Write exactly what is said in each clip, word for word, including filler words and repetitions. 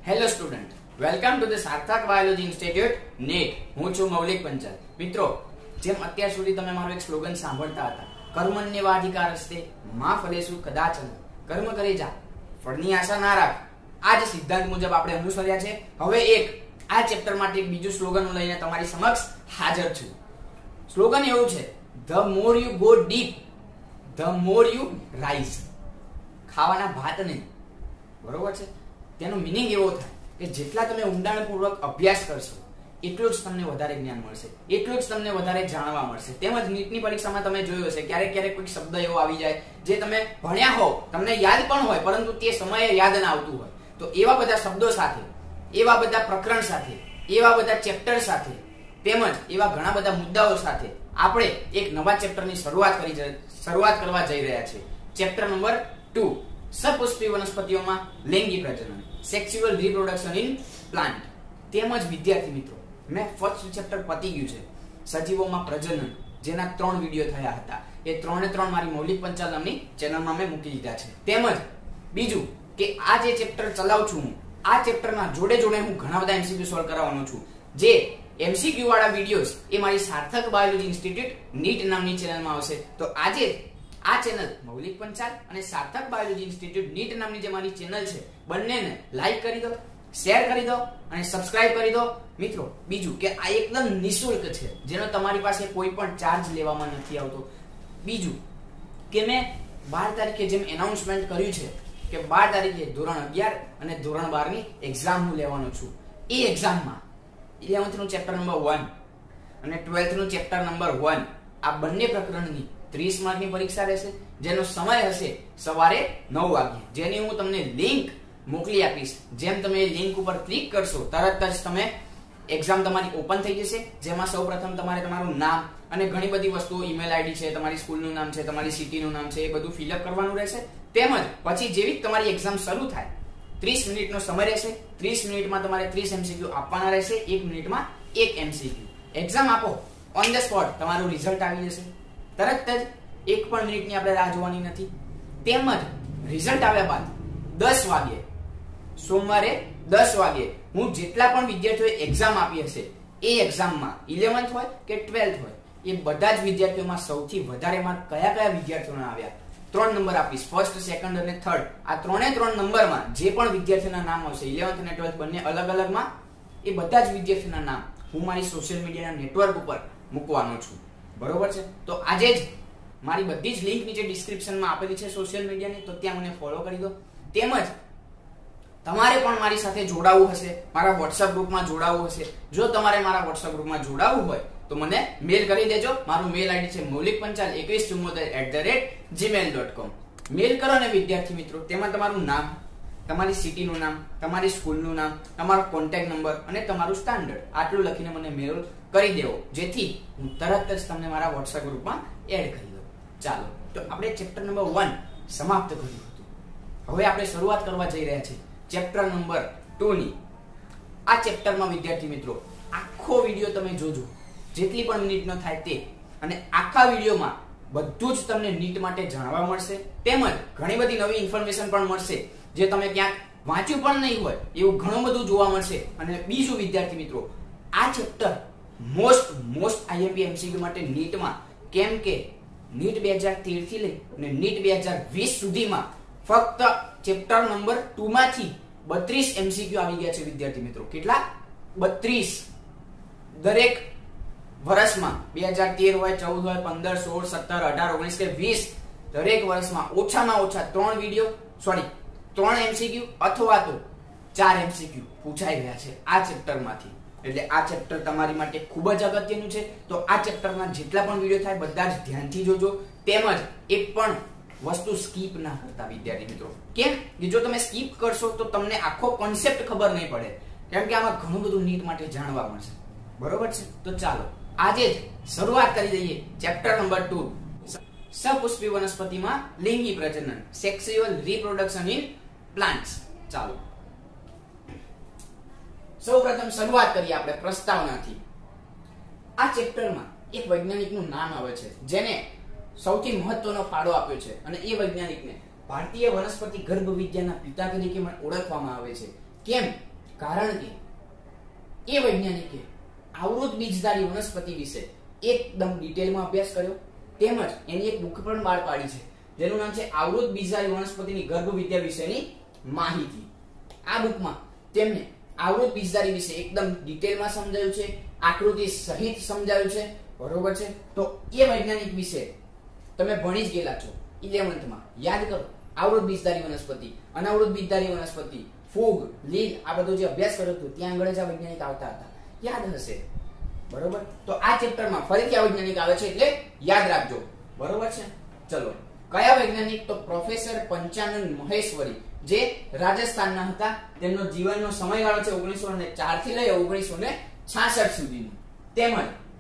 Hello student, welcome to the Sarthak biology institute NET. હું છું મૌલિક પંચાલ. મિત્રો, જેમ અત્યાર સુધી તમે મારો એક સ્લોગન સાંભળતા હતા, કર્મણ્યેવાધિકારસ્તે મા ફલેષુ કદાચન, કર્મ કરી જા, ફળની આશા ના રાખ. આ જ સિદ્ધાંત મુજબ આપણે અનુસર્યા છે. હવે એક આ ચેપ્ટર માટે એક બીજું સ્લોગન લઈને તમારી સમક્ષ હાજર છું. સ્લોગન એવું છે, the more you go deep the more you rise. ખાવાના ભાત નહીં, બરોબર છે? તેનો મીનિંગ એવો થાય કે જેટલા તમે ઊંડાણપૂર્વક અભ્યાસ કરશો એટલું જ તમને વધારે જ્ઞાન મળશે, એટલું જ તમને વધારે જાણવા મળશે. તેમજ નીટની પરીક્ષામાં તમે જોયું હશે ક્યારેક ક્યારેક કોઈ શબ્દ એવો આવી જાય જે તમે ભણ્યા હો, તમને યાદ પણ હોય, પરંતુ તે સમયે યાદ ના આવતું હોય. તો એવા બધા શબ્દો સાથે, એવા બધા પ્રકરણ સાથે, એવા બધા ચેપ્ટર સાથે, તેમજ એવા ઘણા બધા મુદ્દાઓ સાથે આપણે એક નવા ચેપ્ટરની શરૂઆત કરી શરૂઆત કરવા જઈ રહ્યા છીએ. ચેપ્ટર નંબર ટુ, સપુષ્પી વનસ્પતિઓમાં લૈંગિક પ્રજનન, સેક્સ્યુઅલ રિપ્રોડક્શન ઇન પ્લાન્ટ. તેમજ વિદ્યાર્થી મિત્રો, મેં ફર્સ્ટ ચેપ્ટર પતી ગયું છે, સજીવોમાં પ્રજનન, જેના ત્રણ વિડીયો થયા હતા. એ ત્રણે ત્રણ મારી મૌલિક પંચાલ નામની ચેનલમાં મેં મૂકી દીધા છે. તેમજ બીજું કે આ જે ચેપ્ટર ચલાવું છું હું, આ ચેપ્ટરના જોડે જોડે હું ઘણા બધા એમસીક્યુ સોલ્વ કરાવવાનો છું. જે એમસીક્યુ વાળા વિડીયોઝ એ મારી સાર્થક બાયોલોજી ઇન્સ્ટિટ્યૂટ નીટ નામની ચેનલમાં આવશે. તો આજે આ ચેનલ મૌલિક પંચાલ અને સાર્થક બાયોલોજી ઇન્સ્ટિટ્યૂટ નીટ નામની જે મારી ચેનલ છે, બંનેને લાઈક કરી દો, શેર કરી દો અને સબસ્ક્રાઇબ કરી દો. મિત્રો, બીજું કે આ એકદમ નિઃશુલ્ક છે, જેનો તમારી પાસે કોઈ પણ ચાર્જ લેવામાં નથી આવતો. બીજું કે મેં બાર તારીખે જેમ એનાઉન્સમેન્ટ કર્યું છે કે બાર તારીખે ધોરણ અગિયાર અને ધોરણ બાર ની એક્ઝામ હું લેવાનો છું. એ એક્ઝામમાં ઇલેવન્થ નું ચેપ્ટર નંબર વન અને ટ્વેલ્થ નું ચેપ્ટર નંબર વન, આ બંને પ્રકરણની ત્રીસ માર્કની પરીક્ષા રહેશે, જેનો સમય હશે સવારે નવ વાગે, જેની હું તમને લિંક મોકલી આપીશ. જેમ તમે એ લિંક ઉપર ક્લિક કરશો તરત જ તમે એક્ઝામ તમારી ઓપન થઈ જશે, જેમાં સૌપ્રથમ તમારે તમારું નામ અને ઘણી બધી વસ્તુઓ, ઈમેલ આઈડી છે, તમારી સ્કૂલનું નામ છે, તમારી સિટીનું નામ છે, એ બધું ફિલઅપ કરવાનું રહેશે. તેમજ પછી જેવી તમારી એક્ઝામ શરૂ થાય, ત્રીસ મિનિટનો સમય રહેશે. ત્રીસ મિનિટમાં તમારે ત્રીસ એમસીક્યુ આપવાના રહેશે, એક મિનિટમાં એક એમસીક્યુ. એક્ઝામ આપો, ઓન ધ સ્પોટ તમારું રિઝલ્ટ આવી જશે. તરત જ એક પણ મિનિટની આપણે રાહ જોવાની નથી. તેમજ રિઝલ્ટ આવ્યા બાદ દસ વાગે, સોમવારે દસ વાગે હું જેટલા પણ વિદ્યાર્થીઓએ એક્ઝામ આપી હશે, એ એક્ઝામમાં ઇલેવન્થ હોય કે ટ્વેલ્થ હોય, એ બધા જ વિદ્યાર્થીઓમાં સૌથી વધારે માર્ક કયા કયા વિદ્યાર્થીઓના આવ્યા, ત્રણ નંબર આપીશ, ફર્સ્ટ, સેકન્ડ અને થર્ડ. આ ત્રણે ત્રણ નંબરમાં જે પણ વિદ્યાર્થીઓના નામ આવશે, ઇલેવન્થ અને ટ્વેલ્થ બંને અલગ અલગમાં, એ બધા જ વિદ્યાર્થીઓના નામ હું મારી સોશિયલ મીડિયાના નેટવર્ક ઉપર મૂકવાનો છું. બરોબર છે? તો આજે જ મારી બધી જ લિંક નીચે ડિસ્ક્રિપ્શનમાં આપેલી છે સોશિયલ મીડિયાની, તો ત્યાં મને ફોલો કરી દો. તેમજ તમારે પણ મારી સાથે જોડાવું હશે, મારા વોટ્સએપ ગ્રુપમાં જોડાવું હશે. જો તમારે મારા વોટ્સએપ ગ્રુપમાં જોડાવું હોય તો મને મેલ કરી દેજો. મારું મેલ આઈડી છે મૌલિક પંચાલ એકવીસ ચુમ્મોતેર at the rate Gmail dot com. Mail કરો ને વિદ્યાર્થી મિત્રો, તેમાં તમારું નામ, તમારી સિટીનું નામ, તમારી સ્કૂલનું નામ, તમારો કોન્ટેક્ટ નંબર અને તમારું સ્ટાન્ડર્ડ આટલું લખીને મને મેલ કરી દેવો, જેથી હું તરત જ તમને મારા વોટ્સએપ ગ્રુપમાં એડ કરી દઉં. ચાલો, તો આપણે ચેપ્ટર નંબર વન સમાપ્ત કર્યું હતું. હવે આપણે શરૂઆત કરવા જઈ રહ્યા છીએ ચેપ્ટર નંબર ટુ ની. આ ચેપ્ટરમાં વિદ્યાર્થી મિત્રો આખો વિડીયો તમે જોજો, જેટલી પણ મિનિટનો થાય તે, અને આખા વિડીયોમાં બધું જ તમને નીટ માટે જાણવા મળશે. તેમજ ઘણી બધી નવી ઇન્ફોર્મેશન પણ મળશે, જે તમે ક્યાંક વાંચ્યું પણ નહીં હોય એવું ઘણું બધું જોવા મળશે. અને બીજું વિદ્યાર્થી મિત્રો, આ chapter most most IMP MCQ માટે નીટમાં, કેમ કે નીટ બે હજાર તેર થી લઈ અને નીટ બે હજાર વીસ સુધીમાં ફક્ત ચેપ્ટર નંબર ટુ માંથી બત્રીસ એમસીક્યુ આવી ગયા છે વિદ્યાર્થી મિત્રો. કેટલા? બત્રીસ. દરેક વર્ષમાં બે હજાર તેર હોય, ચૌદ હોય, પંદર, સોળ, સત્તર, અઢાર, ઓગણીસ કે વીસ, દરેક વર્ષમાં ઓછામાં ઓછા ત્રણ વિડીયો સોરી ત્રણ એમસીક્યુ અથવા તો ચાર એમસીક્યુ પૂછાઈ ગયા છે આ ચેપ્ટરમાંથી. એટલે આ ચેપ્ટર તમારી માટે ખૂબ જ અગત્યનું છે. તો આ ચેપ્ટરના જેટલા પણ વિડીયો થાય બધા જ ધ્યાનથી જોજો. તેમજ એક પણ વસ્તુ સ્કીપ ના કરતા વિદ્યાર્થી મિત્રો. કેમ કે જો તમે સ્કીપ કરશો તો તમને આખો કોન્સેપ્ટ ખબર નહીં પડે, કેમ કે આમાં ઘણું બધું નીટ માટે જાણવા મળશે. બરોબર છે? તો ચાલો આજે જ શરૂઆત કરી દઈએ ચેપ્ટર નંબર ટુ, સપુષ્પી વનસ્પતિમાં લિંગી પ્રજનન, સેક્સ્યુઅલ રિપ્રોડક્શન ઇન પ્લાન્ટ્સ. ચાલો, સૌપ્રથમ શરૂઆત કરીએ આપણે પ્રસ્તાવનાથી. આ ચેપ્ટરમાં એક વૈજ્ઞાનિકનું નામ આવે છે, જેને સૌથી મહત્વનો ફાળો આપ્યો છે, અને એ વૈજ્ઞાનિકને ભારતીય વનસ્પતિ ગર્ભવિદ્યાના પિતા તરીકે ઓળખવામાં આવે છે. કેમ કારણ કે એ વૈજ્ઞાનિકે આવૃત બીજધારી વનસ્પતિ વિશે એકદમ ડિટેલમાં અભ્યાસ કર્યો, તેમજ એની એક બુક પણ બહાર પાડી છે જેનું નામ છે આવૃત બીજધારી વનસ્પતિની ગર્ભવિદ્યા વિશેની માહિતી. આ બુકમાં તેમને આવૃત બીજધારી વિશે એકદમ ડિટેલમાં સમજાવ્યું છે, આકૃતિ સહિત સમજાવ્યું છે, બરોબર છે. તો એ વૈજ્ઞાનિક વિશે તમે ભણી જ ગયેલા છો ઇલેવન્થ માં, યાદ કરો. આવૃત બીજધારી વનસ્પતિ, અનાવૃત બીજધારી વનસ્પતિ, ફૂગ, લીલ, આ બધો જે અભ્યાસ કર્યો હતો ત્યાં આગળ જ આ વૈજ્ઞાનિક આવતા હતા, યાદ હશે, બરોબર. તો આ ચેપ્ટરમાં ફરીથી આ વૈજ્ઞાનિક આવે છે એટલે યાદ રાખજો, બરોબર છે. ચલો, કયા વૈજ્ઞાનિક? તો પ્રોફેસર પંચાનન મહેશ્વરી, જે રાજસ્થાનના હતા. તેમનો જીવનનો સમયગાળો છે ઓગણીસો ને ચાર થી લઈ ઓગણીસો ને છાસઠ સુધીનો. તેમજ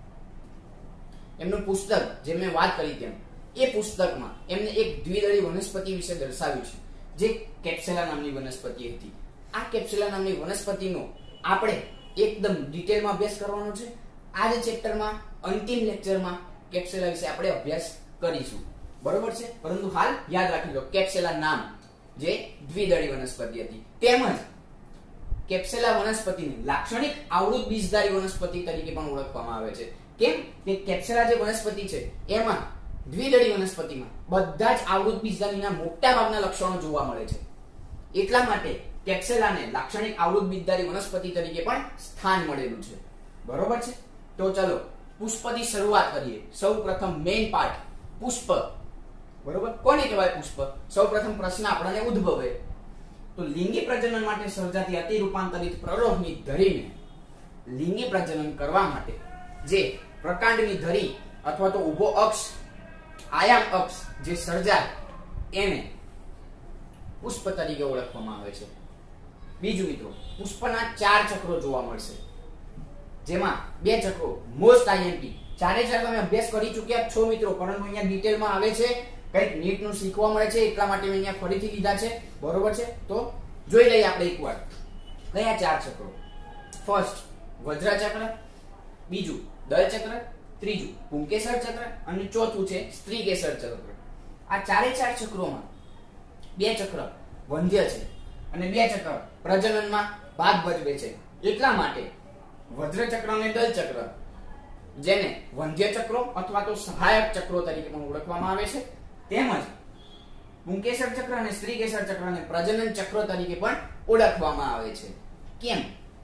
એમનું પુસ્તક જે મેં વાત કરી તેમ, એ પુસ્તકમાં એમને એક દ્વિદળી વનસ્પતિ વિશે દર્શાવ્યું છે જે કેપ્સેલા નામની વનસ્પતિ હતી. આ કેપ્સેલા નામની વનસ્પતિનો આપણે એકદમ ડિટેલમાં અભ્યાસ કરવાનો છે. આ જ ચેપ્ટરમાં અંતિમ લેક્ચરમાં કેપ્સેલા વિશે આપણે અભ્યાસ કરીશું, બરોબર છે. પરંતુ હાલ યાદ રાખી લો કેપ્સેલા નામ જે દ્વિદળી વનસ્પતિ હતી. તેમજ કેપ્સેલા વનસ્પતિને લાક્ષણિક આવૃત બીજધારી વનસ્પતિ તરીકે પણ ઓળખવામાં આવે છે. કેમ કે કેપ્સેલા જે વનસ્પતિ છે એમાં દ્વિદળી વનસ્પતિમાં બધા જ આવૃત બીજધારીના મોટા ભાગના લક્ષણો જોવા મળે છે. એટલા માટે કેપ્સેલાને લાક્ષણિક આવૃત બીજધારી વનસ્પતિ તરીકે પણ સ્થાન મળેલું છે, બરોબર છે. તો ચલો પુષ્પથી શરૂઆત કરીએ. સૌપ્રથમ મેઇન પાર્ટ પુષ્પ, બરોબર. કોને કહેવાય પુષ્પ? સૌપ્રથમ પ્રશ્ન આપણને ઉદ્ભવે તો લિંગી પ્રજનન માટે સર્જાતી અતિ રૂપાંતરિત પ્રરોહની ધરીને લિંગી પ્રજનન કરવા માટે જે પ્રકાંડની ધરી અથવા તો ઊભો અક્ષ, આયામ અક્ષ જે સર્જાય એને પુષ્પ તરીકે ઓળખવામાં આવે છે. બીજું મિત્રો, પુષ્પના ચાર ચક્રો જોવા મળશે, જેમાં બે ચક્રો મોસ્ટ આઈએમપી, ચારે ચાર તમે અભ્યાસ કરી ચૂક્યા છો મિત્રો, પરંતુ અહીંયા ડિટેલમાં આવે છે, કંઈક નીટ નું શીખવા મળે છે એટલા માટે મેં અહીંયા ફરીથી લીધા છે, બરોબર છે. તો જોઈ લઈએ આપણે એકવાર કયા ચાર ચક્રો. ફર્સ્ટ વજ્ર ચક્ર, બીજું દળ ચક્ર, ત્રીજું પુંકેસર ચક્ર અને ચોથું છે સ્ત્રીકેસર ચક્ર. આ ચારે ચાર ચક્રોમાં બે ચક્ર વંધ્ય છે અને બે ચક્ર પ્રજનનમાં ભાગ ભજવે છે. એટલા માટે વજ્ર ચક્ર અને દળ ચક્ર જેને વંધ્ય ચક્રો અથવા તો સહાયક ચક્રો તરીકે પણ ઓળખવામાં આવે છે, તેમજ પુંકેસર ચક્ર અને સ્ત્રીકેસર ચક્રને પ્રજનન ચક્રો તરીકે પણ ઓળખવામાં આવે છે. કેમ?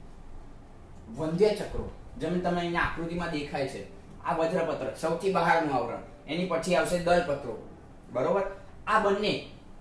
વંધ્ય ચક્રો જેમ તમે અહીંયા આકૃતિમાં દેખાય છે, આ વજ્રપત્ર સૌથી બહારનું આવરણ, એની પછી આવશે દળપત્રો, બરોબર. આ બંને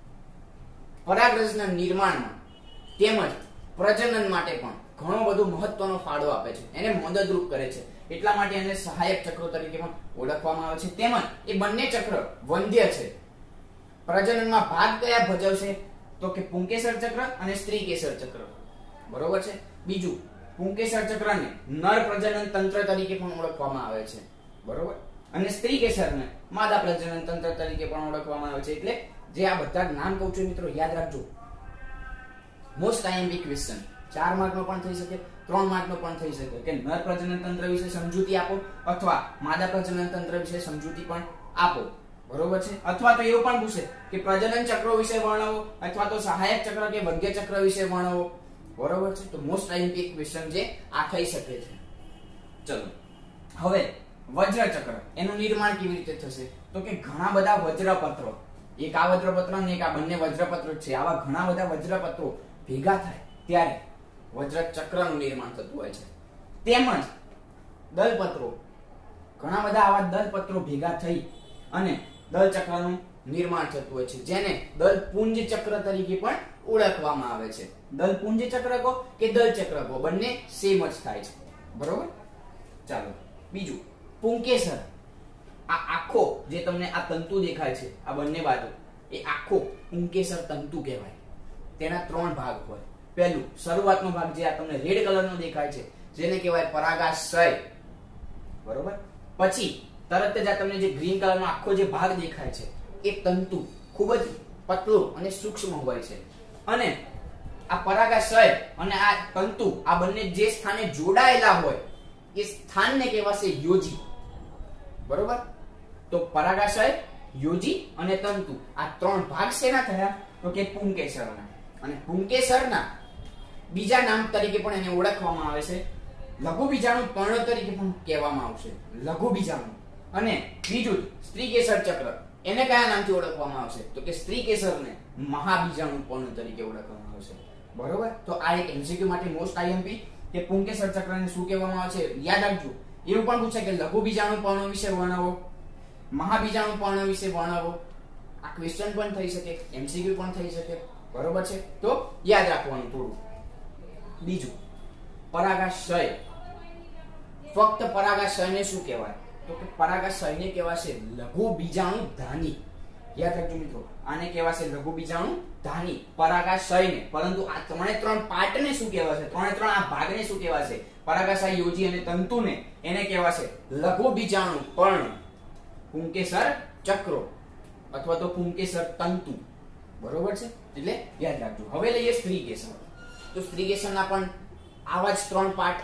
પરાગરજના નિર્માણમાં તેમજ પ્રજનન માટે પણ ઘણો બધો મહત્વનો ફાળો આપે છે, એને મદદરૂપ કરે છે. એટલા માટે એને સહાયક ચક્રો તરીકે પણ ઓળખવામાં આવે છે. તેમજ એ બંને ચક્ર વંધ્ય છે. પ્રજનનમાં ભાગ કયા ભજવશે? તો કે પુંકેસર ચક્ર અને સ્ત્રીકેસર ચક્ર, બરોબર છે. બીજું, પુંકેસર ચક્રને નર પ્રજનન તંત્ર તરીકે પણ ઓળખવામાં આવે છે, બરોબર. અને સ્ત્રીકેસરને માદા પ્રજનન તંત્ર તરીકે પણ ઓળખવામાં આવે છે. એટલે જે આ બધા નામ કહું છું મિત્રો યાદ રાખજો. મોસ્ટ આઈએમપી ક્વેશ્ચન, ચાર માર્ક નો પણ થઈ શકે, ત્રણ માર્ક નો પણ થઈ શકે કે નર પ્રજનન તંત્ર વિશે સમજૂતી આપો અથવા માદા પ્રજનન તંત્ર વિશે સમજૂતી પણ આપો, બરોબર છે. અથવા તો એવું પણ પૂછે કે પ્રજનન ચક્રો વિશે વર્ણવો અથવા તો સહાયક ચક્ર કે વંધ્ય ચક્ર વિશે વર્ણવો, બરોબર છે. તો મોસ્ટ આઈએમપી ક્વેશ્ચન જે આ થઈ શકે છે. ચલો હવે વજ્ર ચક્ર, એનું નિર્માણ કેવી રીતે થશે? તો કે ઘણા બધા વજ્રપત્રો, એક આ વજ્રપત્ર અને એક આ બંને વજ્રપત્રો છે, આવા ઘણા બધા વજ્રપત્રો ભેગા થાય ત્યારે વજ્ર ચક્રનું નિર્માણ થતું હોય છે. તેમજ દળપત્રો, ઘણા બધા આવા દળપત્રો ભેગા થઈ અને દળ ચક્રનું નિર્માણ થતું હોય છે, જેને દળપુંજ ચક્ર તરીકે પણ ઓળખવામાં આવે છે. દળપુંજ ચક્ર કહો કે દળ ચક્ર કહો, બંને સેમ જ થાય છે, બરોબર. ચાલો બીજું, પુંકેસર. આ આખો જે તમને આ તંતુ દેખાય છે આ બંને બાજુ, એ આખો પુંકેસર તંતુ કહેવાય. તેના ત્રણ ભાગ હોય. પહેલું શરૂઆતનો ભાગ જે આ તમને રેડ કલરનો દેખાય છે જેને કહેવાય પરાગાશય, બરોબર. પછી તરત જ આ તમને જે ગ્રીન કલરનો આખો જે ભાગ દેખાય છે એ તંતુ ખૂબ જ પતલું અને સૂક્ષ્મ હોય છે. અને આ પરાગાશય અને આ તંતુ આ બંને જે સ્થાને જોડાયેલા હોય એ સ્થાનને કહેવાશે યોજી, બરોબર. તો પરાગાશય, યોજી અને તંતુ આ ત્રણ ભાગ શેના થયા? તો કે પુંકેસરના. અને પુંકેસરના બીજા નામ તરીકે પણ એને ઓળખવામાં આવે છે, લઘુ બીજાણુ પર્ણ તરીકે પણ કહેવામાં આવશે, લઘુ બીજાણુ. અને બીજું સ્ત્રીકેસર ચક્ર, એને કયા નામથી ઓળખવામાં આવશે? તો કે સ્ત્રીકેસરને મહાબીજાણુ પર્ણ તરીકે ઓળખવામાં આવશે. બરોબર, તો આ એક એમસીક્યુ માટે મોસ્ટ આઈએમપી કે પુંકેસર ચક્રને શું કહેવામાં આવે છે યાદ રાખજો. એવું પણ પૂછે કે લઘુ બીજાણુ પર્ણ વિશે વર્ણવો, મહાબીજાણુ પર્ણ વિશે વર્ણવો. આ ક્વેશ્ચન પણ થઈ શકે, એમસીક્યુ પણ થઈ શકે. બરોબર છે, તો યાદ રાખવાનું થોડું. બીજું પરાગાશય. ફક્ત પરાગાશયને શું કહેવાય? તો કે પરાગાશયને કહેવાશે લઘુ બીજાણુ ધાની. યાદ રાખજો મિત્રો, આને કહેવાશે લઘુ બીજાણુ ધાની, પરાગાશયને. પરંતુ આ ત્રણે ત્રણ પાર્ટને શું કહેવાશે? ત્રણે ત્રણ આ ભાગને શું કહેવાશે? પરાગાશય, યોજી અને તંતુને એને કહેવાશે લઘુ બીજાણુ પર્ણ, પુંકેસર ચક્રો અથવા તો પુંકેસર તંતુ. બરોબર છે, એટલે યાદ રાખજો. હવે લઈએ સ્ત્રીકેસર. તો સ્ત્રીકેસરના પણ આવા જ ત્રણ પાર્ટ.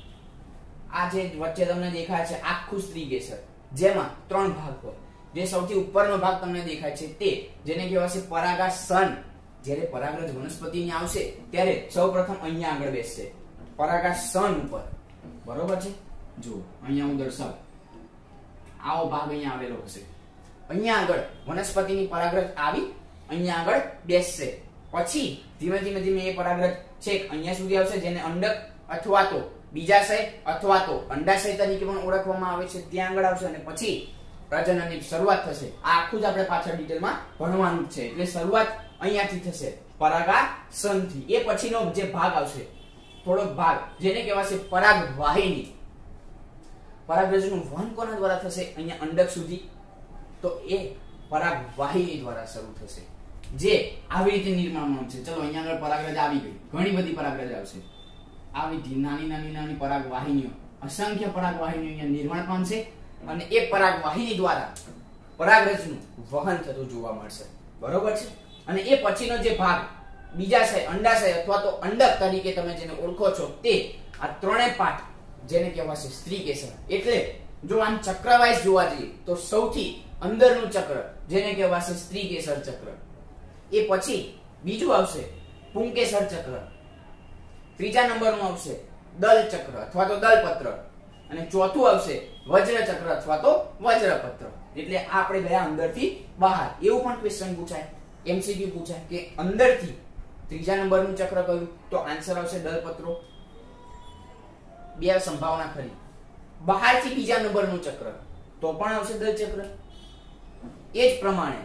આ જે વચ્ચે તમને દેખાય છે આખું સ્ત્રીકેસર, જેમાં ત્રણ ભાગ હોય. જે સૌથી ઉપરનો ભાગ તમને દેખાય છે તે જેને કહેવાશે પરાગાસન. જ્યારે પરાગરજ વનસ્પતિની આવશે ત્યારે સૌપ્રથમ અહીંયા આગળ બેસશે પરાગાસન ઉપર. બરોબર છે, જુઓ અહીંયા હું દર્શાવું. આવો ભાગ અહીંયા આવેલો હશે. અહીંયા આગળ વનસ્પતિની પરાગરજ આવી અહીંયા આગળ બેસશે. પછી ધીમે ધીમે ધીમે એ પરાગરજ છેક અહીંયા સુધી આવશે, જેને અંડક અથવા તો બીજાશય અથવા તો અંડાશય તરીકે પણ ઓળખવામાં આવે છે, ત્યાં આગળ આવશે. અને પછી પ્રજનનની શરૂઆત થશે. આ આખું જ આપણે પાછળ ડિટેલમાં ભણવાનું છે. એટલે શરૂઆત અહીંયાથી થશે પરાગાસનથી. એ પછીનો જે ભાગ આવશે થોડોક ભાગ, જેને કહેવાશે પરાગવાહિની. પરાગરજનું વહન કોના દ્વારા થશે? અહીંયા અંડક સુધી. તો એ પરાગવાહિની દ્વારા શરૂ થશે, જે આવી રીતે નિર્માણ પામશે. ચલો અહીંયા આગળ પરાગરજ આવી ગઈ, ઘણી બધી પરાગરજ આવશે. આવી નાની નાની નાની પરાગવાહિનીઓ, અસંખ્ય પરાગવાહિનીઓ અહીંયા નિર્માણ પામશે. અને એ પરાગવાહિની દ્વારા પરાગરજનું વહન થતું જોવા મળશે. બરોબર છે. અને એ પછીનો જે ભાગ બીજાશય, અંડાશય અથવા તો અંડક તરીકે તમે જેને ઓળખો છો તે આ ત્રણેય પાર્ટ જેને કહેવાશે સ્ત્રીકેસર. એટલે જો આમ ચક્ર વાઇઝ જોવા જઈએ તો સૌથી અંદરનું ચક્ર જેને કહેવાશે સ્ત્રીકેસર ચક્ર. એ પછી બીજું આવશે પુંકેસર ચક્ર. ત્રીજા નંબરનું આવશે દલ ચક્ર અથવા તો દલપત્ર. અને ચોથું આવશે વજ્ર ચક્ર અથવા તો વજ્રપત્ર. એટલે આ આપણે ગયા અંદરથી બહાર. એવું પણ ક્વેશ્ચન પૂછાય, એમસીક્યુ પૂછાય કે અંદરથી ત્રીજા નંબરનું ચક્ર કયું? તો આન્સર આવશે દલપત્રો. બે સંભાવના ખરી. બહારથી બીજા નંબરનું ચક્ર તો પણ આવશે દલ ચક્ર. એ જ પ્રમાણે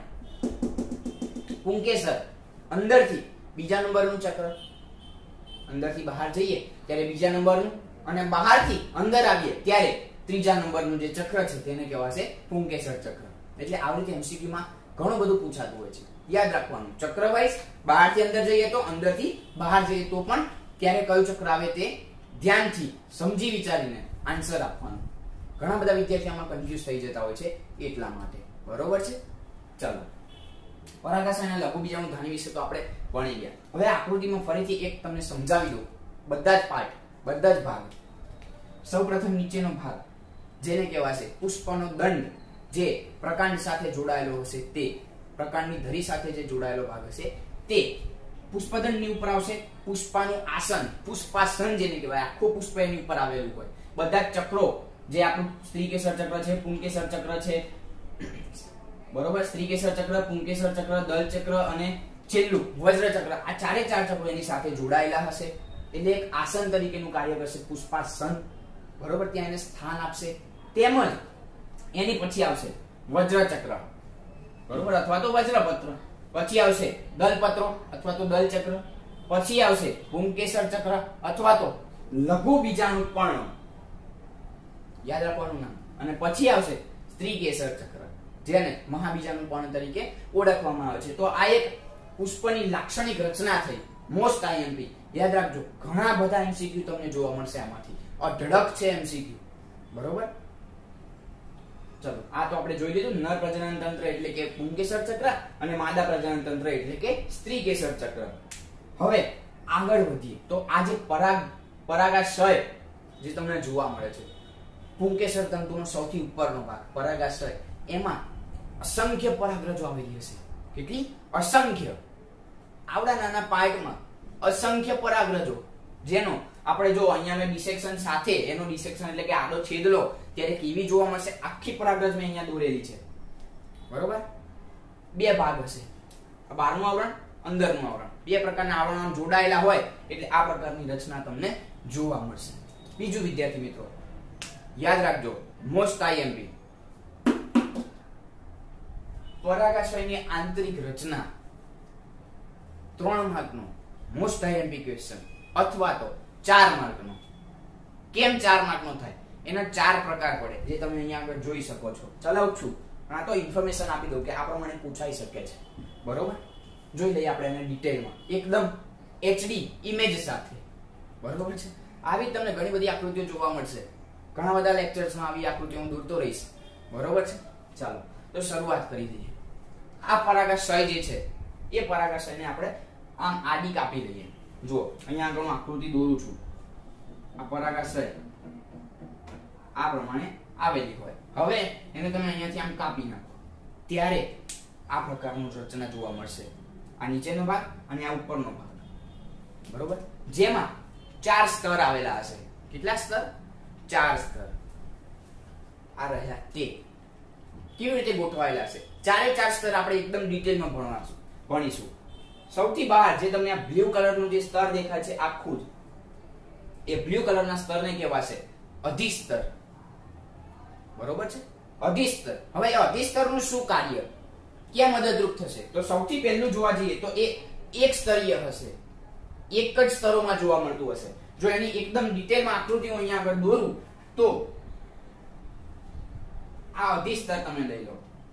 પુંકેસર અંદરથી બીજા નંબરનું ચક્ર. અંદરથી બહાર જઈએ ત્યારે બીજા નંબરનું, અને બહારથી અંદર આવીએ ત્યારે ત્રીજા નંબરનું જે ચક્ર છે તેને કહેવાશે પુંકેસર ચક્ર. એટલે આવી રીતે એમસીક્યુ માં ઘણું બધું પૂછાતું હોય છે. યાદ રાખવાનું, ચક્ર વાઇઝ બહારથી અંદર જઈએ તો, અંદરથી બહાર જઈએ તો પણ ત્યારે કયું ચક્ર આવે તે ધ્યાનથી સમજી વિચારીને આન્સર આપવાનું. ઘણા બધા વિદ્યાર્થીઓ આમાં કન્ફ્યુઝ થઈ જતા હોય છે એટલા માટે. બરોબર છે. ચાલો, પરાગાશય અને લઘુ બીજાણુ ધાની વિશે તો આપણે ભણી ગયા. હવે આકૃતિમાં ફરીથી એક તમને સમજાવી દઉં, બધા જ પાર્ટ, બધા જ ભાગ. સૌપ્રથમ નીચેનો ભાગ જેને કહેવાશે પુષ્પનો દંડ, જે પ્રકાંડ સાથે જોડાયેલો હશે તે, પ્રકાંડની ધરી સાથે જે જોડાયેલો ભાગ હશે તે પુષ્પદંડની ઉપર આવશે. પુષ્પાનું આસન, પુષ્પાસન જેને કહેવાય, આખું પુષ્પ એની ઉપર આવેલું હોય. બધા જ ચક્રો જે આપણું સ્ત્રીકેસર ચક્ર છે, પુંકેસર ચક્ર છે, બરોબર, સ્ત્રીકેસર ચક્ર, પુંકેસર ચક્ર, દલ ચક્ર અને છેલ્લું વજ્ર ચક્ર, આ ચારે ચાર ચક્રો એની સાથે જોડાયેલા હશે. એટલે એક આસન તરીકેનું કાર્ય કરશે પુષ્પાસન. બરોબર, ત્યાં એને સ્થાન આપશે. તેમજ એની પછી આવશે વજ્ર ચક્ર, બરોબર, અથવા તો વજ્રપત્ર. પછી આવશે દલપત્રો અથવા તો દલ ચક્ર. પછી આવશે પુંકેસર ચક્ર અથવા તો લઘુ બીજાણુ પર્ણ, યાદ રાખવાનું નામ. અને પછી આવશે સ્ત્રીકેસર ચક્ર, જેને મહાબીજાણુ પર્ણ તરીકે ઓળખવામાં આવે છે. તો આ એક પુષ્પની લાક્ષણિક રચના થઈ. મોસ્ટ આઈએમપી યાદ રાખજો. ઘણા બધા એમસીક્યુ તમને જોવા મળશે આમાંથી. અઢળક છે એમસીક્યુ. બરોબર, ચલો આ તો આપણે જોઈ લીધું. નર પ્રજનન તંત્ર એટલે કે પુંકેસર ચક્ર અને માદા પ્રજનન તંત્ર એટલે કે સ્ત્રીકેસર ચક્ર. હવે આગળ વધીએ તો આ જે પરાગ પરાગાશય જે તમને જોવા મળે છે, પુંકેસર તંતુનો સૌથી ઉપરનો ભાગ પરાગાશય, એમાં અસંખ્ય પરાગરજો આવેલી હશે. કેટલી? અસંખ્ય. આવડા નાના પાર્ટમાં અસંખ્ય પરાગરજો, જેનો આપણે જો અહીંયા મેં ડિસેક્શન સાથે એનો ડિસેક્શન એટલે કે આડો છેદ લો ત્યારે કેવી જોવા મળશે, આખી પરાગરજ મેં અહીંયા દોરેલી છે, બરોબર. બે ભાગ હશે, બહારનું આવરણ, અંદરનું આવરણ, બે પ્રકારના આવરણો જોડાયેલા હોય એટલે આ પ્રકારની રચના તમને જોવા મળશે. બીજું વિદ્યાર્થી મિત્રો યાદ રાખજો, મોસ્ટ આઈએમપી, પરાગાશયની આંતરિક રચના ત્રણ માર્કનો મોસ્ટ આઈએમપી ક્વેશ્ચન અથવા તો ચાર માર્કનો. કેમ ચાર માર્કનો થાય? એના ચાર પ્રકાર પડે જે તમે અહીંયા આગળ જોઈ શકો છો. ચલાવું છું પણ આ તો ઇન્ફોર્મેશન આપી દઉં કે આ પ્રમાણે પૂછાઈ શકે છે, બરોબર. જોઈ લઈએ આપણે એને ડિટેલમાં એકદમ એચડી ઇમેજ સાથે, બરોબર છે. આવી તમને ઘણી બધી આકૃતિઓ જોવા મળશે, ઘણા બધા લેક્ચર્સમાં આવી આકૃતિઓ હું દોરતો રહીશ, બરોબર છે. ચાલો તો શરૂઆત કરી દઈએ. આ પરાગાશય જે છે એ પરાગાશયને આપણે આમ આડી કાપી લઈએ. જો અહીંયા આગળ હું આકૃતિ દોરું છું, આ પરાગાશય આ પ્રમાણે આવેલી હોય. હવે એને તમે અહીંયાથી આમ કાપી નાખો ત્યારે આ પ્રકારનું રચના જોવા મળશે. આ નીચેનો ભાગ અને આ ઉપરનો ભાગ, બરોબર, જેમાં ચાર સ્તર આવેલા હશે. કેટલા સ્તર? ચાર સ્તર. આ રહ્યા તે કેવી રીતે ગોઠવાયેલા છે. ચારે ચાર સ્તર આપણે એકદમ ડિટેલમાં ભણવાશું ભણીશું. સૌથી બહાર જે તમને આ બ્લુ કલરનું જે સ્તર દેખાય છે આખું જ, એ બ્લુ કલરના સ્તરને કહેવાશે અધિસ્તર, બરોબર છે. અધિસ્તર. હવે એ અધિસ્તરનું શું કાર્ય, ક્યાં મદદરૂપ થશે? તો સૌથી પહેલું જોવા જઈએ તો એ એક સ્તરીય હશે, એક જ સ્તરોમાં જોવા મળતું હશે. જો એની એકદમ ડિટેલમાં આકૃતિઓ અહીંયા આગળ દોરું તો આ અધિસ્તર તમે લઈ લો,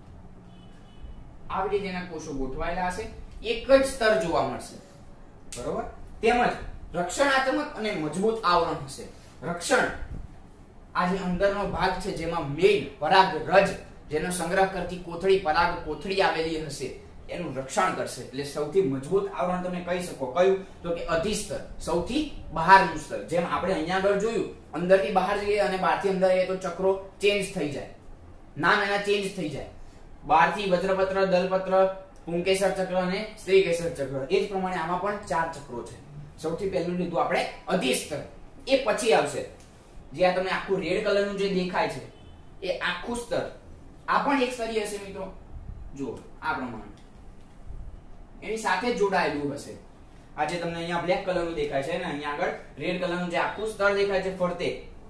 આવી રીતે એના કોષો ગોઠવાયેલા હશે, એક જ સ્તર જોવા મળશે, બરોબર. તેમજ રક્ષણાત્મક અને મજબૂત આવરણ હશે. રક્ષણ, આ જે અંદરનો ભાગ છે જેમાં મેઇન પરાગરજ જેનો સંગ્રહ કરતી કોથળી, પરાગ કોથળી આવેલી હશે, એનું રક્ષણ કરશે. એટલે સૌથી મજબૂત આવરણ તમે કહી શકો કયું? તો કે અધિસ્તર, સૌથી બહારનું સ્તર. જેમ આપણે અહીંયા આગળ જોયું, અંદરથી બહાર જઈએ અને બહારથી અંદર જઈએ તો ચક્રો ચેન્જ થઈ જાય, નામ એના ચેન્જ થઈ જાય. બહારથી વજ્રપત્ર, દલપત્ર, પુંકેસર ચક્ર અને સ્ત્રીકેસર ચક્ર. એ જ પ્રમાણે આમાં પણ ચાર ચક્રો છે. સૌથી પહેલું લીધું આપણે અધિસ્તર. એ પછી આવશે જે આ તમને આખું રેડ કલરનું જે દેખાય છે એ આખું સ્તર. આ પણ એક સ્તરીય હશે મિત્રો, જુઓ આ પ્રમાણે એની સાથે જોડાયેલું હશે. આ જે તમને અહીંયા બ્લેક કલરનું દેખાય છે ને અહીંયા આગળ રેડ કલરનું જે આખું સ્તર દેખાય છે ફરતે,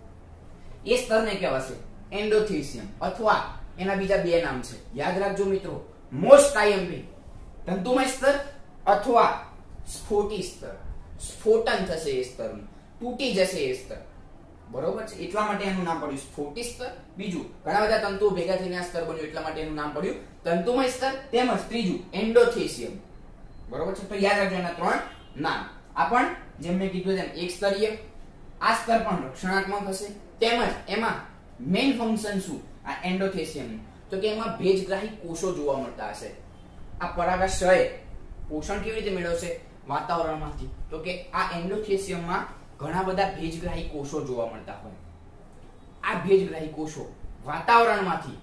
એ સ્તરને કહેવાશે એન્ડોથેસિયમ, અથવા એના બીજા બે નામ છે, યાદ રાખજો મિત્રો. મોસ્ટ આઈએમપી તંતુમય સ્તર અથવા સ્ફોટી સ્તર. સ્ફોટન થશે એ સ્તરનું, તૂટી જશે એ સ્તર, બરોબર છે. એટલા માટે એનું નામ પડ્યું સ્ફોટી સ્તર. બીજું, ઘણા બધા તંતુઓ ભેગા થઈને આ સ્તર બન્યું એટલા માટે એનું નામ પડ્યું તંતુમય સ્તર. તેમજ ત્રીજું એન્ડોથેસિયમ, બરોબર છે. તો યાદ રાખજો એના ત્રણ નામ. આ પણ જેમ મેં કીધું તેમ એક સ્તરીય. આ સ્તર પણ રક્ષણાત્મક હશે. તેમજ એમાં મેઇન ફંક્શન શું આ એન્ડોથેસિયમ, તો કે એમાં ભેજગ્રાહી કોષો જોવા મળતા હશે. આ પરાગાશય પોષણ કેવી રીતે મેળવશે? વાતાવરણમાંથી. તો કે આ એન્ડોથેસિયમમાં ઘણા બધા ભેજગ્રાહી કોષો જોવા મળતા હોય. આ ભેજગ્રાહી કોષો વાતાવરણમાંથી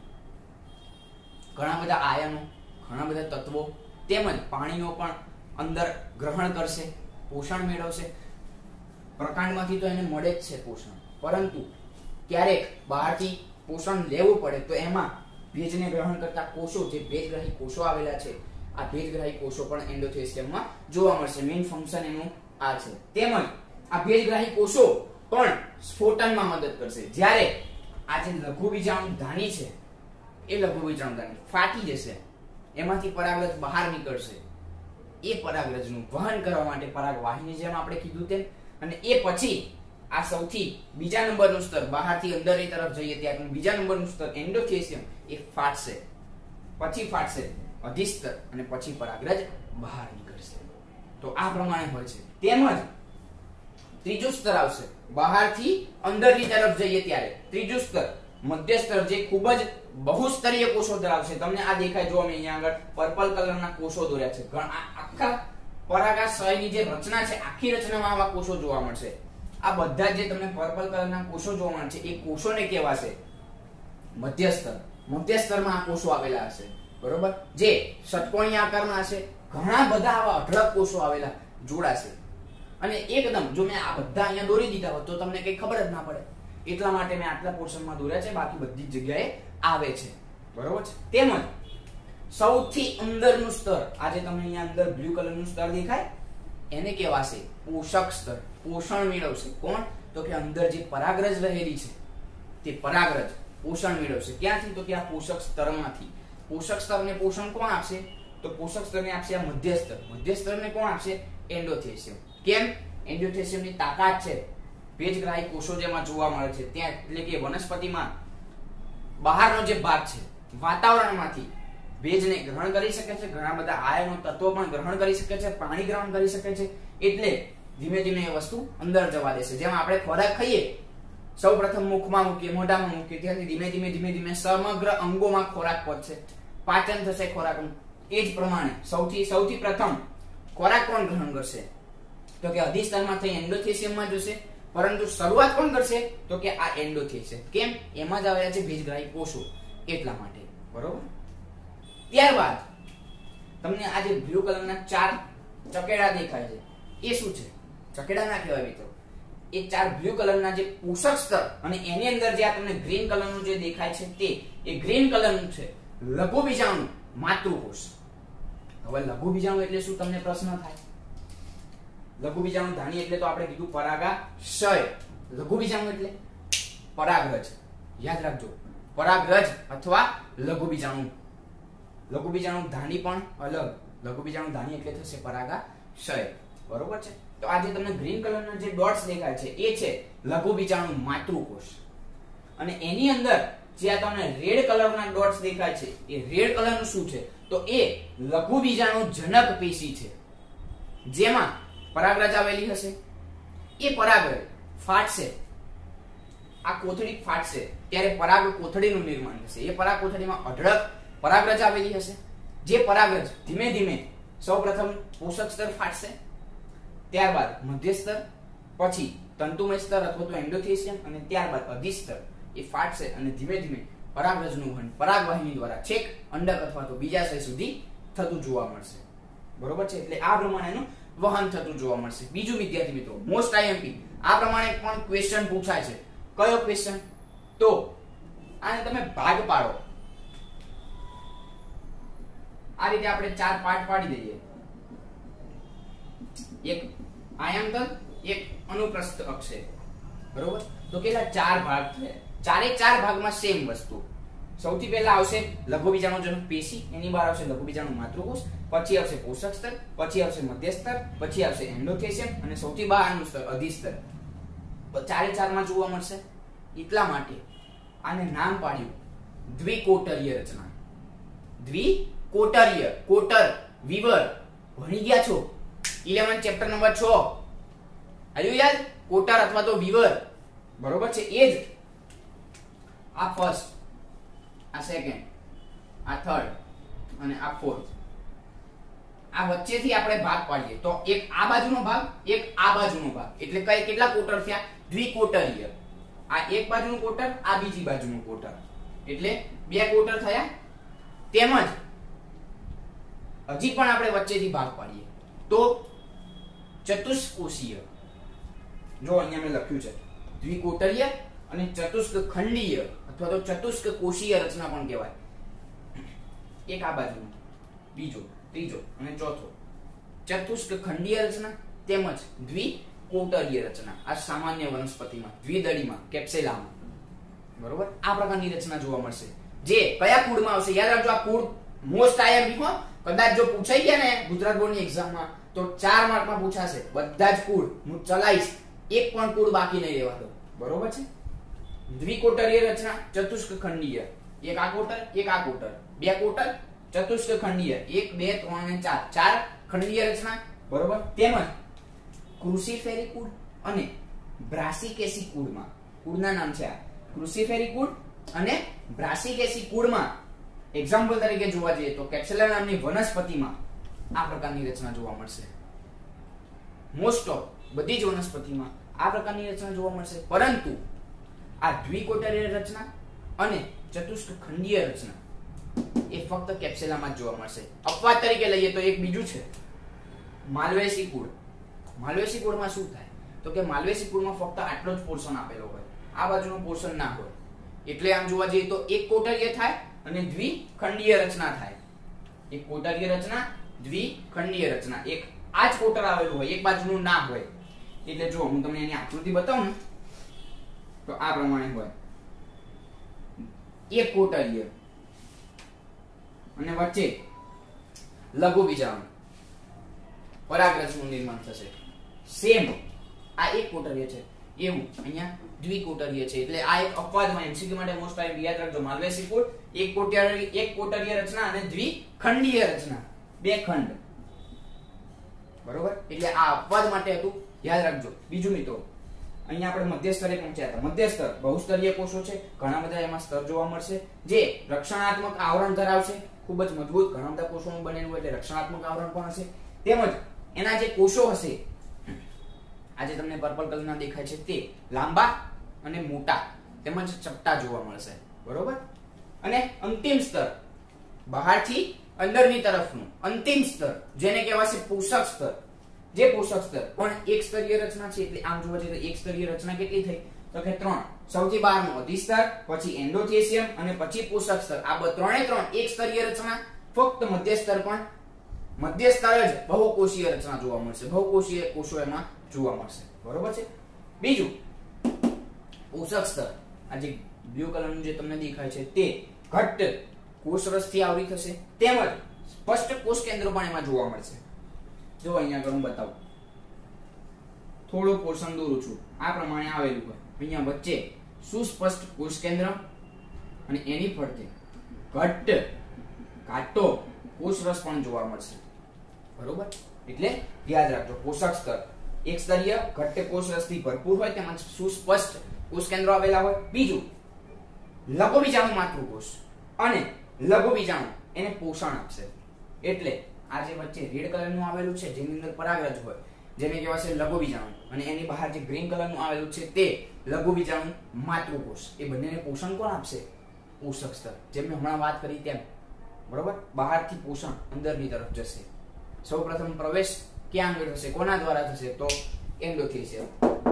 ઘણા બધા આયનો, ઘણા બધા તત્વો તેમજ પાણીનો પણ અંદર ગ્રહણ કરશે, પોષણ મેળવશે. પ્રકાંડમાંથી તો એને મળે જ છે પોષણ, પરંતુ ક્યારેક બહારથી પોષણ લેવું પડે તો એમાં ભેજને ગ્રહણ કરતા કોષો, જે ભેજગ્રાહી કોષો આવેલા છે, આ ભેજગ્રાહી કોષો પણ એન્ડોથેસિયમમાં જોવા મળશે. મેઇન ફંક્શન એનું આ છે. તેમજ આ ભેજગ્રાહી કોષો પણ સ્ફોટનમાં મદદ કરશે. જ્યારે આ જે લઘુબીજાણુ ધાની છે એ લઘુબીજાણુ ધાની ફાટી જશે, એમાંથી પરાગરજ બહાર નીકળશે. એ પરાગરજનું વહન કરવા માટે પરાગવાહીની જેમ આપણે કીધું તેમ, અને એ પછી આ સૌથી બીજા નંબરનું સ્તર, બહારથી અંદરની તરફ જઈએ ત્યારનું બીજા નંબરનું સ્તર એન્ડોથેસિયમ, એ ફાટશે. પછી ફાટશે અધિસ્તર અને પછી પરાગરજ બહાર નીકળશે. તો આ પ્રમાણે હોય છે. તેમજ ત્રીજું સ્તર આવશે બહારથી અંદરની તરફ જઈએ ત્યારે. ત્રીજું સ્તર મધ્ય સ્તર, જે ખૂબ જ બહુસ્તરીય કોષો ધરાવશે. તમને આ દેખાય, જો અમે અહીંયા આગળ પર્પલ કલરના કોષો દોર્યા છે. આખા પરાગાશયની જે રચના છે, આખી રચનામાં આવા કોષો જોવા મળશે. આ બધા જે તમને પર્પલ કલરના કોષો જોવા મળશે એ કોષોને કહેવાશે મધ્ય સ્તર. મધ્ય સ્તરમાં આ કોષો આવેલા હશે, બરોબર, જે ષટકોણીય આકારના હશે. ઘણા બધા આવા અઢળક કોષો આવેલા જોડાશે. અને એકદમ જો મેં આ બધા અહીંયા દોરી દીધા હોત તો તમને કઈ ખબર જ ના પડે, એટલા માટે મેં આટલા પોર્શનમાં દોર્યા છે, બાકી બધી જ જગ્યાએ આવે છે, બરોબર છે. તેમજ સૌથી અંદરનું સ્તર, આજે તમને અહીંયા અંદર બ્લુ કલરનું સ્તર દેખાય, એને કહેવાશે પોષક સ્તર. પોષણ મેળવશે કોણ? તો કે અંદર જે પરાગરજ રહેલી છે તે પરાગરજ પોષણ મેળવશે. ક્યાંથી? તો કે આ પોષક સ્તરમાંથી. પોષક સ્તરને પોષણ કોણ આપશે? તો પોષક સ્તરને આપશે આ મધ્ય સ્તર. મધ્ય સ્તરને કોણ આપશે? એન્ડોથેલિયમ. કેમ? એન્ડોથેલિયમની તાકાત છે ભેજગ્રાહી કોષો જેમાં જોવા મળે છે ત્યાં, એટલે કે વનસ્પતિમાં બહારનો જે ભાગ છે વાતાવરણમાંથી ભેજને ગ્રહણ કરી શકે છે, ઘણા બધા આયનો તત્વો પણ ગ્રહણ કરી શકે છે, પાણી ગ્રહણ કરી શકે છે, એટલે ધીમે ધીમે એ વસ્તુ અંદર જવા દેશે. જેમ આપણે ખોરાક ખાઈએ, સૌપ્રથમ મુખમાં મૂકીએ, મોઢામાં મૂકીએ, ત્યાંથી ધીમે ધીમે ધીમે ધીમે સમગ્ર અંગોમાં ખોરાક પહોંચશે, પાચન થશે ખોરાકનું. એ જ પ્રમાણે સૌથી સૌથી પ્રથમ ખોરાક કોણ ગ્રહણ કરશે? તો કે અધિસ્તરમાં થઈ એન્ડોથેલિયમમાં જશે, પરંતુ શરૂઆત કોણ કરશે? તો કે આ એન્ડોથેલિયમ. કેમ? એમાં જ આવેલા છે ભેજગ્રાહી કોષો, એટલા માટે, બરોબર. ત્યારબાદ તમને આ જે બ્લુ કલરના ચાર ચકેડા દેખાય છે એ શું છે? ચકેડા ના કહેવાય મિત્રો, એ ચાર બ્લુ કલરના જે પોષક સ્તર, અને એની અંદર જે આ તમને ગ્રીન કલરનું જે દેખાય છે તે એ ગ્રીન કલરનું છે લઘુ બીજાણુ માતૃકોષ. હવે લઘુ બીજાણુ એટલે શું તમને પ્રશ્ન થાય? લઘુ બીજાણુ ધાની એટલે તો આપણે કીધું પરાગાશય. લઘુ બીજાણુ એટલે પરાગરજ, યાદ રાખજો, પરાગરજ અથવા લઘુ બીજાણુ. લઘુ બીજાણુ ધાની પણ અલગ. લઘુ બીજાણુ ધાની એટલે થશે પરાગાશય, બરોબર છે. તો આ જે તમને ગ્રીન કલરના જે ડોટ્સ દેખાય છે એ છે લઘુ બીજાણુ માતૃકોષ, અને એની અંદર જે આ તમને રેડ કલરના ડોટ્સ દેખાય છે એ રેડ કલરનું શું છે? તો એ લઘુ બીજાણુ જનક પેશી છે, જેમાં પરાગરજ આવેલી હશે. એ પરાગરજ ફાટશે, આ કોથળી ફાટશે ત્યારે પરાગ કોથળીનું નિર્માણ થશે. એ પરાગ કોથળીમાં અઢળક પરાગરજ આવેલી હશે. જે પરાગરજ ધીમે ધીમે સૌપ્રથમ પોષક સ્તર ફાટશે, ત્યારબાદ મધ્ય સ્તર, પછી તંતુમય સ્તર અથવા તો એન્ડોથેલિયમ, અને ત્યારબાદ અધિસ્તર એ ફાટશે અને ધીમે ધીમે પરાગરજનું વહન પરાગવાહિની દ્વારા છેક અંડક અથવા તો બીજાશય સુધી થતું જોવા મળશે, બરોબર છે. એટલે આ પ્રમાણેનું વહન થતું જોવા મળશે. બીજું વિદ્યાર્થી મિત્રો, મોસ્ટ આઈએમપી આ પ્રમાણે પણ ક્વેશ્ચન પૂછાય છે. કયો ક્વેશ્ચન? તો આને તમે ભાગ પાડો. આ રીતે આપણે ચાર પાર્ટ પાડી દઈએ, એક આયામતલ, એક અનુપ્રસ્થ અક્ષ, બરોબર. તો કેટલા? ચાર ભાગ થયા. ચારે ચાર ભાગમાં સેમ વસ્તુ. સૌથી પહેલા આવશે લઘુ બીજાણુ જનક પેશી, એની બહાર આવશે લઘુ બીજાણુ માતૃકોષ, પછી આવશે પોષક સ્તર, પછી આવશે મધ્ય સ્તર, પછી આવશે એન્ડોથેલિયમ, અને સૌથી બહારનું સ્તર અધિસ્તર. ચારે ચાર માં જોવા મળશે. એટલા માટે આને નામ પાડ્યું દ્વિકોટરીય રચના. દ્વિકોટરીય, કોટર, વિવર ભણી ગયા છો ઇલેવન ચેપ્ટર નંબર છ, આવ્યું યાદ? કોટર અથવા તો વિવર, બરોબર છે. એ જ આ ફર્સ્ટ, આ સેકન્ડ, આ થર્ડ અને આ ફોર્થ. આ વચ્ચેથી આપણે ભાગ પાડીએ તો એક આ બાજુનો ભાગ, એક આ બાજુનો ભાગ, એટલે કઈ કેટલા કોટર થયા? દ્વિકોટરીય. આ એક બાજુનું કોટર, આ બીજી બાજુનું કોટર, એટલે બે કોટર થયા. તેમજ હજી પણ આપણે વચ્ચેથી ભાગ પાડીએ તો ચતુષ્કોષીય. જો અહીંયા મેં લખ્યું છે દ્વિકોટરીય અને ચતુષ્ક ખંડીય અથવા તો ચતુષ્ક કોષીય રચના પણ કહેવાય. એક આ બાજુ, બીજો, ત્રીજો અને ચોથો ચતુષ્ક ખંડીય રચના તેમજ દ્વિકોટરીય રચના. આ સામાન્ય વનસ્પતિમાં, દ્વિદળીમાં, કેપ્સેલામાં, બરોબર, આ પ્રકારની રચના જોવા મળશે. જે કયા કુળમાં આવશે? યાદ રાખજો, આ કુળ મોસ્ટ આઈએમપી હો. કદાચ જો પૂછાઈ ગયા ને ગુજરાત બોર્ડની એક્ઝામમાં તો ચાર માર્કમાં પૂછાશે. બધા જ કુળ હું ચલાઈશ, એક પણ કુળ બાકી નહીં રહેવા દો, બરોબર છે. દ્વિકોટરીય રચના, ચતુષ્ક ખંડીય, એક આ કોટર, એક આ કોટર, બે કોટર, ચતુષ્ક ખંડીય, એક, બે, ત્રણ અને ચાર, ચાર ખંડીય રચના, બરોબર. તેમજ ક્રુસિફેરી કુળ અને બ્રાસિકેસી કુળમાં, કુળના નામ છે આ, ક્રુસિફેરી કુળ અને બ્રાસિકેસી કુળમાં એક્ઝામ્પલ તરીકે જોવા જઈએ તો કેપ્સુલા નામની વનસ્પતિમાં આ પ્રકારની રચના જોવા મળશે. મોસ્ટ ઓફ બધી જ વનસ્પતિમાં આ પ્રકારની રચના જોવા મળશે, પરંતુ આ દ્વિકોટરીય રચના અને ચતુષ્ક ખંડીય રચના એ ફક્ત કેપ્સુલામાં જ જોવા મળશે. અપવાદ તરીકે લઈએ તો એક બીજું છે માલ્વેસી કુળ. માલવેસી કોડમાં શું થાય તો કે માલવેસી કોડમાં ફક્ત આટલો જ પોર્શન આપેલો હોય, આ બાજુનો પોર્શન ના હોય. એટલે આમ જોવા જઈએ તો એક કોટરીય થાય અને દ્વિખંડીય રચના થાય. એક કોટરીય રચના, દ્વિખંડીય રચના. એક આ જ કોટર આવેલું હોય, એક બાજુનું ના હોય. એટલે જો હું તમને એની આકૃતિ બતાવું ને તો આ પ્રમાણે હોય. એક કોટરીય અને વચ્ચે લઘુ બીજાણુ પરાગરજનું નિર્માણ થશે. સેમ આ એક કોટરીય છે એવું અહીંયા દ્વિકોટરીય છે. એટલે આ એક અપવાદમાં એમસીક્યુ માટે મોસ્ટ ટાઈમ યાદ રાખજો. માલવેસી કોડ એક કોટરીય એક કોટરીય રચના અને દ્વિખંડીય રચના, બે ખંડ. બરોબર? એટલે આ અપવાદ માટે હતું, યાદ રાખજો. બીજું મિત્રો, અહીંયા આપણે મધ્ય સ્તરે પહોંચ્યા હતા. મધ્ય સ્તર બહુસ્તરીય કોષો છે, ઘણા બધા એમાં સ્તર જોવા મળશે જે રક્ષણાત્મક આવરણ ધરાવશે, ખૂબ જ મજબૂત. ઘણા બધા કોષોનું બનેલું એટલે રક્ષણાત્મક આવરણ પણ હશે. તેમજ એના જે કોષો હશે, આજે તમને પર્પલ કલરના દેખાય છે તે લાંબા અને મોટા તેમજ ચપટા જોવા મળશે. બરોબર? અને અંતિમ સ્તર બહારથી અંદરની તરફનું અંતિમ સ્તર જેને કહેવાશે પોષક સ્તર. જે પોષક સ્તર પણ એક સ્તરીય રચના છે. એટલે આમ જોવા જઈએ તો એક સ્તરીય રચના કેટલી થઈ તો કે ત્રણ. સૌથી બહારનું અધિસ્તર, પછી એન્ડોથેસિયમ અને પછી પોષક સ્તર. આ ત્રણે ત્રણ એક સ્તરીય રચના. ફક્ત મધ્ય સ્તર પણ મધ્ય સ્તર જ બહુકોષીય રચના જોવા મળશે. બહુકોષીય કોષો એમાં જોવા મળશે. બરોબર છે? બીજું પોષક સ્તર, આ જે બ્લુ કલરનું જે તમને દેખાય છે તે ઘટ્ટ કોષરસથી આવરી થશે. તેમજ સ્પષ્ટ કોષ કેન્દ્ર પણ એમાં જોવા મળશે. જો અહીંયા આગળ હું બતાવું, થોડું પોર્શન દોરું છું, આ પ્રમાણે આવેલું હોય. અહીંયા વચ્ચે સુસ્પષ્ટ કોષ કેન્દ્ર અને એની ફરતે ઘટ્ટ કાટો કોષરસ પણ જોવા મળશે. બરોબર? એટલે યાદ રાખજો, પોષક સ્તર એક સ્તરીય ઘટ્ટ કોષરસથી ભરપૂર હોય તેમજ સુસ્પષ્ટ કોષ કેન્દ્રો આવેલા હોય. બીજું લઘુ બીજાણુ માતૃકોષ અને લઘુ બીજાણુ એને પોષણ આપશે. એટલે આ જે વચ્ચે રેડ કલરનું આવેલું છે જેની અંદર પરાગરજ હોય, જેને કહેવાશે લઘુ બીજાણુ, અને એની બહાર જે ગ્રીન કલરનું આવેલું છે તે લઘુ બીજાણુ માતૃકોષ. એ બંનેને પોષણ કોણ આપશે? પોષક સ્તર. જેમ મેં હમણાં વાત કરી તેમ. બરોબર? બહારથી પોષણ અંદરની તરફ જશે. સૌપ્રથમ પ્રવેશ ક્યાં આગળ થશે? કોના દ્વારા થશે? તો એન્ડોથેસિયમ.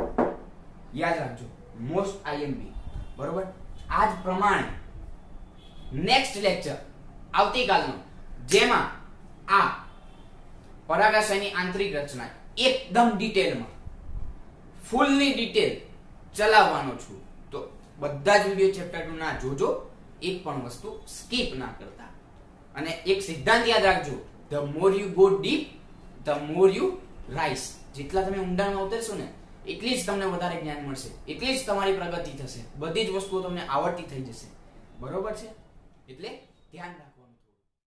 યાદ રાખજો, મોસ્ટ આઈએમપી. બરોબર? આ જ પ્રમાણે નેક્સ્ટ લેક્ચર આવતીકાલનો, જેમાં આ પરાગાશયની આંતરિક રચના એકદમ ડિટેલમાં ફૂલની ડિટેલ ચલાવવાનો છું. તો બધા જ વિડિયો ચેપ્ટર ટુ ના જોજો, એક પણ વસ્તુ સ્કીપ ના કરતા. અને એક સિદ્ધાંત યાદ રાખજો, the more you go deep the more you rise. જેટલા તમે ઊંડાણમાં ઉતરશો ને એટલી જ તમને વધારે જ્ઞાન મળશે, એટલી જ તમારી પ્રગતિ થશે, બધી જ વસ્તુઓ તમને આવડતી થઈ જશે. બરોબર છે? એટલે ધ્યાન રાખો.